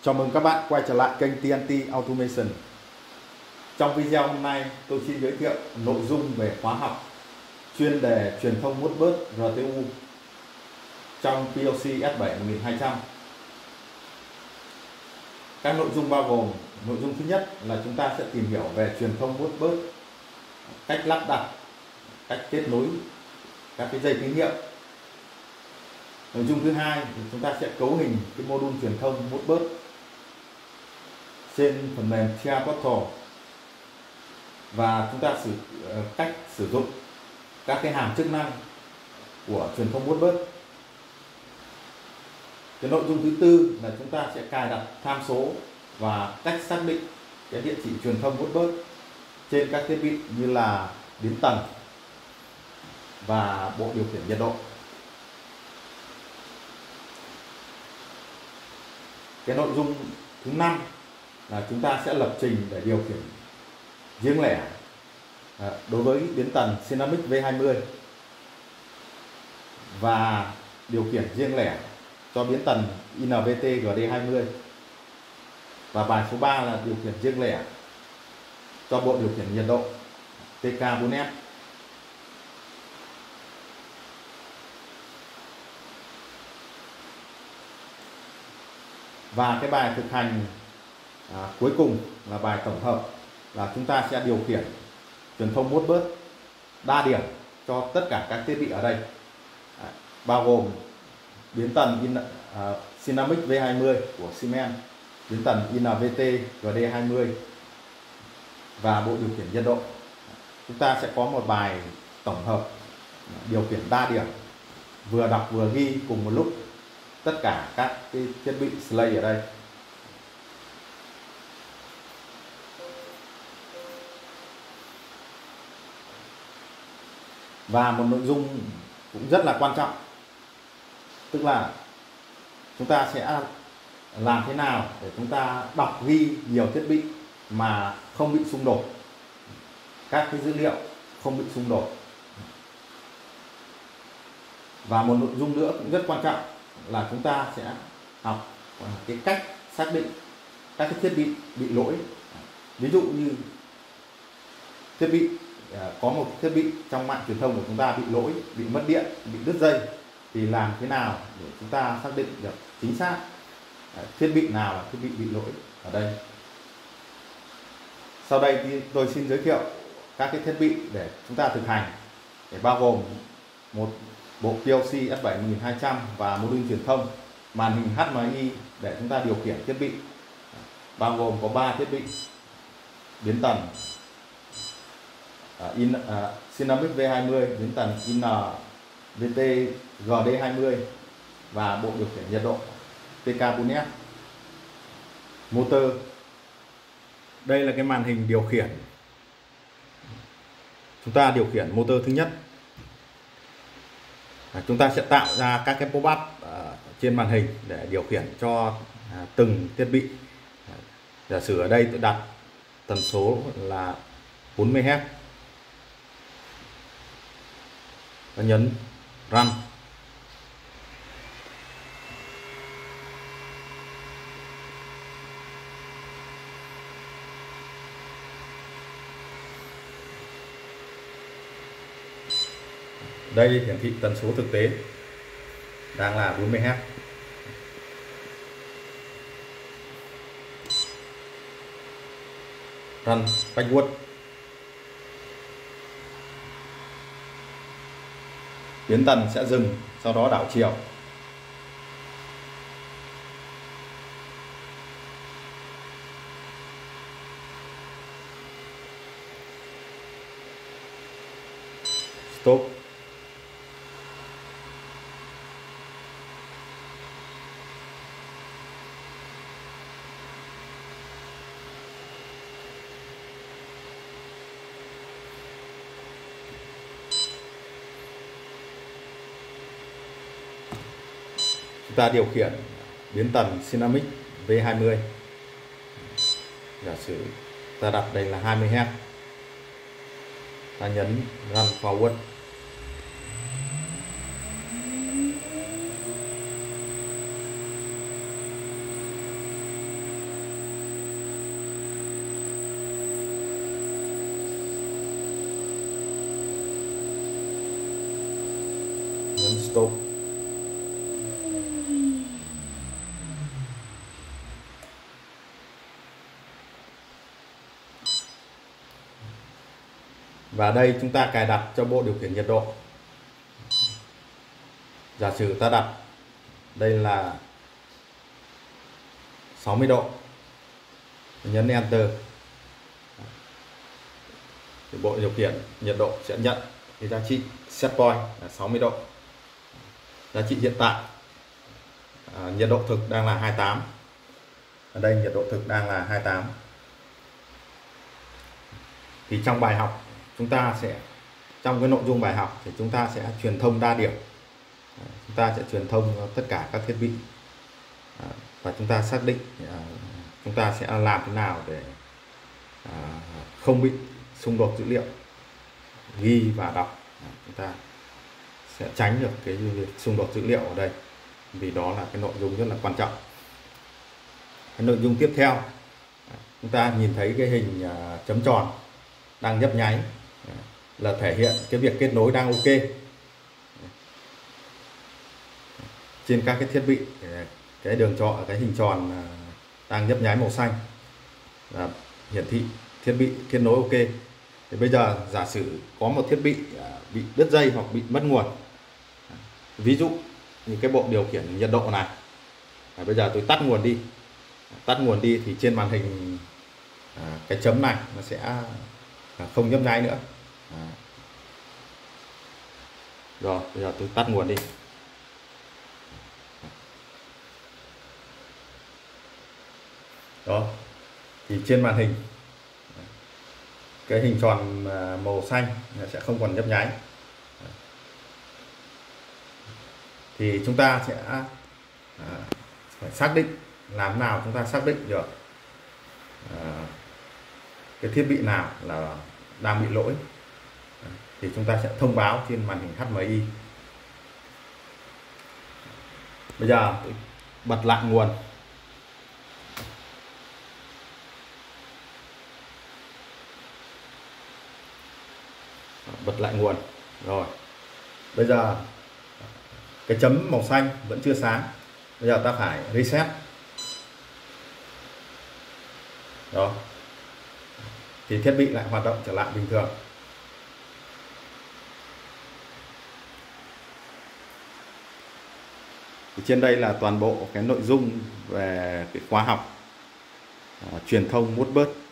Chào mừng các bạn quay trở lại kênh TNT Automation. Trong video hôm nay tôi xin giới thiệu nội dung về khóa học chuyên đề truyền thông Modbus RTU trong PLC S7-1200. Các nội dung bao gồm: nội dung thứ nhất là chúng ta sẽ tìm hiểu về truyền thông Modbus, cách lắp đặt, cách kết nối các cái dây tín hiệu. Nội dung thứ hai thì chúng ta sẽ cấu hình cái mô đun truyền thông Modbus trên phần mềm TIA Portal, và chúng ta cách sử dụng các cái hàm chức năng của truyền thông Modbus. Cái nội dung thứ tư là chúng ta sẽ cài đặt tham số và cách xác định cái địa chỉ truyền thông Modbus trên các thiết bị như là biến tần và bộ điều khiển nhiệt độ. Cái nội dung thứ năm là chúng ta sẽ lập trình để điều khiển riêng lẻ đối với biến tần Synamic V20 và điều khiển riêng lẻ cho biến tần INVT GD20. Và bài số 3 là điều khiển riêng lẻ cho bộ điều khiển nhiệt độ TK4S. Và cái bài thực hành cuối cùng là bài tổng hợp, là chúng ta sẽ điều khiển truyền thông Modbus đa điểm cho tất cả các thiết bị ở đây, bao gồm biến tần Synamic V20 của Siemens, biến tần INVT GD20 và bộ điều khiển nhiệt độ. Chúng ta sẽ có một bài tổng hợp điều khiển đa điểm, vừa đọc vừa ghi cùng một lúc tất cả các cái thiết bị Slave ở đây. Và một nội dung cũng rất là quan trọng, tức là chúng ta sẽ làm thế nào để chúng ta đọc ghi nhiều thiết bị mà không bị xung đột, các cái dữ liệu không bị xung đột. Và một nội dung nữa cũng rất quan trọng là chúng ta sẽ học cái cách xác định các cái thiết bị lỗi. Ví dụ như thiết bị có một thiết bị trong mạng truyền thông của chúng ta bị lỗi, bị mất điện, bị đứt dây, thì làm thế nào để chúng ta xác định được chính xác thiết bị nào là thiết bị lỗi ở đây. Sau đây thì tôi xin giới thiệu các cái thiết bị để chúng ta thực hành, để bao gồm một bộ PLC S7-1200 và module truyền thông, màn hình HMI để chúng ta điều khiển thiết bị, bao gồm có 3 thiết bị: biến tần Synamic V20, biến tần INVT GD20 và bộ điều khiển nhiệt độ TK4S. Motor, đây là cái màn hình điều khiển. Chúng ta điều khiển motor thứ nhất. Chúng ta sẽ tạo ra các cái pop-up trên màn hình để điều khiển cho từng thiết bị. Giả sử ở đây tôi đặt tần số là 40 Hz và nhấn Run. Đây hiển thị tần số thực tế đang là 40 Hz. Run backward. Biến tần sẽ dừng, sau đó đảo chiều. Stop. Chúng ta điều khiển biến tần Synamic V20. Giả sử ta đặt đây là 20 Hz. Ta nhấn Run Forward. stop. Và đây chúng ta cài đặt cho bộ điều khiển nhiệt độ. Giả sử ta đặt đây là 60 độ, nhấn Enter thì bộ điều khiển nhiệt độ sẽ nhận cái giá trị set point là 60 độ. Giá trị hiện tại nhiệt độ thực đang là 28. Ở đây nhiệt độ thực đang là 28. Thì trong bài học chúng ta sẽ, trong cái nội dung bài học thì chúng ta sẽ truyền thông đa điểm. Chúng ta sẽ truyền thông tất cả các thiết bị và chúng ta xác định chúng ta sẽ làm thế nào để không bị xung đột dữ liệu ghi và đọc. Chúng ta sẽ tránh được cái việc xung đột dữ liệu ở đây, vì đó là cái nội dung rất là quan trọng. Cái nội dung tiếp theo, chúng ta nhìn thấy cái hình chấm tròn đang nhấp nháy là thể hiện cái việc kết nối đang ok. Trên các cái thiết bị, cái đường tròn, cái hình tròn đang nhấp nháy màu xanh là hiển thị thiết bị kết nối ok. Thì bây giờ giả sử có một thiết bị bị đứt dây hoặc bị mất nguồn, ví dụ như cái bộ điều khiển nhiệt độ này, bây giờ tôi tắt nguồn đi. Tắt nguồn đi thì trên màn hình cái chấm này nó sẽ không nhấp nháy nữa. Rồi bây giờ tôi tắt nguồn đi. Đó, thì trên màn hình cái hình tròn màu xanh sẽ không còn nhấp nháy. Thì chúng ta sẽ phải xác định làm nào chúng ta xác định được cái thiết bị nào là đang bị lỗi. Thì chúng ta sẽ thông báo trên màn hình HMI. Bây giờ tôi bật lại nguồn. Bật lại nguồn. Rồi bây giờ cái chấm màu xanh vẫn chưa sáng. Bây giờ ta phải reset. Đó, thì thiết bị lại hoạt động trở lại bình thường. Thì trên đây là toàn bộ cái nội dung về cái khóa học truyền thông Modbus.